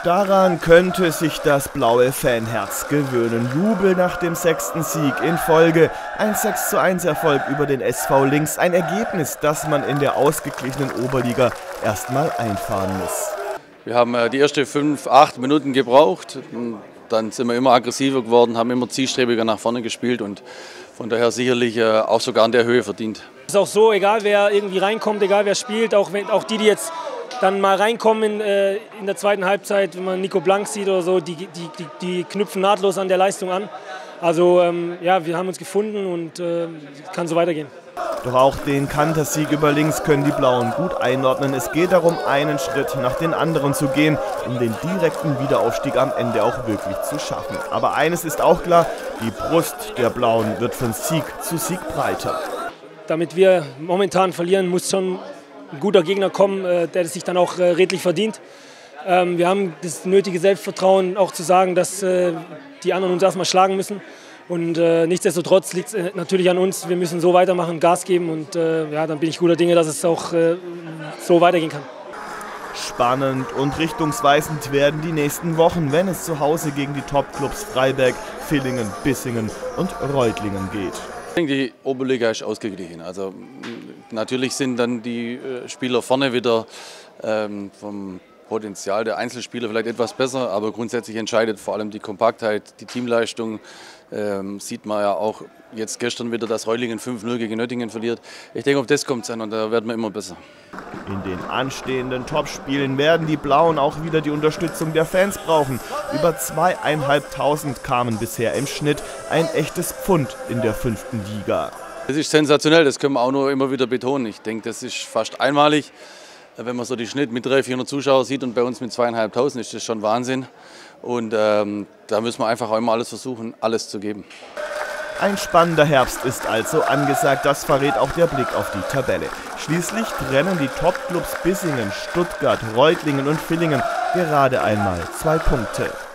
Daran könnte sich das blaue Fanherz gewöhnen. Jubel nach dem 6. Sieg in Folge. Ein 6:1 Erfolg über den SV Links. Ein Ergebnis, das man in der ausgeglichenen Oberliga erstmal einfahren muss. Wir haben die ersten 5-8 Minuten gebraucht. Dann sind wir immer aggressiver geworden, haben immer zielstrebiger nach vorne gespielt und von daher sicherlich auch sogar in der Höhe verdient. Es ist auch so, egal wer irgendwie reinkommt, egal wer spielt, auch die jetzt dann mal reinkommen in der zweiten Halbzeit, wenn man Nico Blank sieht oder so, die knüpfen nahtlos an der Leistung an. Also ja, wir haben uns gefunden und kann so weitergehen. Doch auch den Kantersieg über Links können die Blauen gut einordnen. Es geht darum, einen Schritt nach den anderen zu gehen, um den direkten Wiederaufstieg am Ende auch wirklich zu schaffen. Aber eines ist auch klar, die Brust der Blauen wird von Sieg zu Sieg breiter. Damit wir momentan verlieren, muss schon ein guter Gegner kommen, der sich dann auch redlich verdient. Wir haben das nötige Selbstvertrauen, auch zu sagen, dass die anderen uns erstmal schlagen müssen. Und nichtsdestotrotz liegt es natürlich an uns. Wir müssen so weitermachen, Gas geben und ja, dann bin ich guter Dinge, dass es auch so weitergehen kann. Spannend und richtungsweisend werden die nächsten Wochen, wenn es zu Hause gegen die Top-Clubs Freiberg, Villingen, Bissingen und Reutlingen geht. Ich denke, die Oberliga ist ausgeglichen. Also natürlich sind dann die Spieler vorne wieder vom Potenzial der Einzelspieler vielleicht etwas besser, aber grundsätzlich entscheidet vor allem die Kompaktheit, die Teamleistung. Sieht man ja auch jetzt gestern wieder, dass Reutlingen 5:0 gegen Nöttingen verliert. Ich denke, auf das kommt es an und da werden wir immer besser. In den anstehenden Topspielen werden die Blauen auch wieder die Unterstützung der Fans brauchen. Über 2.500 kamen bisher im Schnitt, ein echtes Pfund in der 5. Liga. Das ist sensationell, das können wir auch nur immer wieder betonen. Ich denke, das ist fast einmalig. Wenn man so den Schnitt mit 300-400 Zuschauern sieht und bei uns mit 2.500, ist das schon Wahnsinn. Und da müssen wir einfach auch immer alles versuchen, alles zu geben. Ein spannender Herbst ist also angesagt, das verrät auch der Blick auf die Tabelle. Schließlich trennen die Top-Clubs Bissingen, Stuttgart, Reutlingen und Villingen gerade einmal 2 Punkte.